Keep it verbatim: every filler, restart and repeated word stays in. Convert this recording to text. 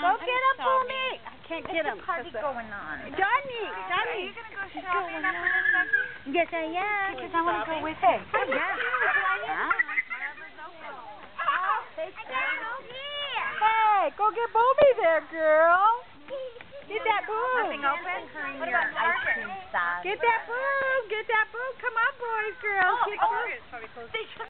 Go get him, Boomy. I can't get him. There's a party going on. Johnny, Johnny. Are you going to go shopping after this, Becky? Yes, I am. Because I want to go with him. Hey, yeah. Huh? Hey, go get Boomy there, girl. Get that boo. Nothing open? What about ice cream size? Get that boo. Get that boo. Come on, boys, girls. Oh, Get oh, boo. it's probably close.